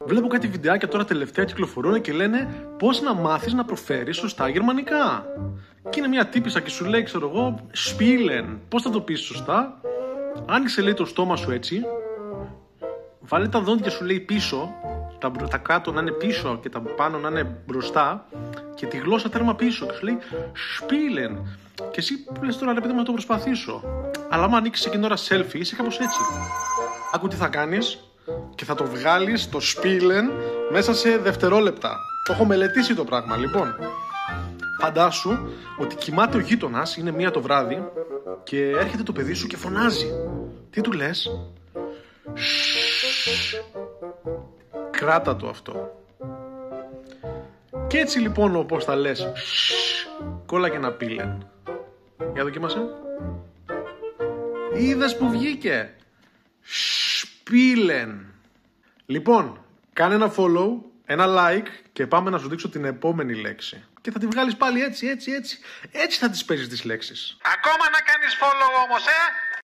Βλέπω κάτι βιντεάκια τώρα τελευταία κυκλοφορούν και λένε πώς να μάθεις να προφέρεις σωστά γερμανικά. Και είναι μια τύπισσα και σου λέει, ξέρω εγώ, spielen. Πώς θα το πεις σωστά? Άνοιξε, λέει, το στόμα σου έτσι. Βάλε τα δόντια σου, λέει, πίσω. Τα κάτω να είναι πίσω και τα πάνω να είναι μπροστά. Και τη γλώσσα τέρμα πίσω. Και σου λέει spielen. Και εσύ που λες τώρα, ρε παιδί μου, να το προσπαθήσω. Αλλά άμα ανοίξεις εκείνη ώρα selfie, είσαι κάπως έτσι. Άκου τι θα κάνεις και θα το βγάλεις το spielen μέσα σε δευτερόλεπτα. Το έχω μελετήσει το πράγμα. Λοιπόν, φαντάσου ότι κοιμάται ο γείτονας, είναι 1 το βράδυ και έρχεται το παιδί σου και φωνάζει. Τι του λες? Κράτα το αυτό. Και έτσι λοιπόν, όπως θα λες, κόλλα και ένα πίλεν. Για δοκίμασε. Είδες που βγήκε? Σπίλεν. Λοιπόν, κάνε ένα follow, ένα like και πάμε να σου δείξω την επόμενη λέξη. Και θα τη βγάλεις πάλι έτσι. Έτσι θα τις παίζεις τις λέξεις. Ακόμα να κάνεις follow όμως,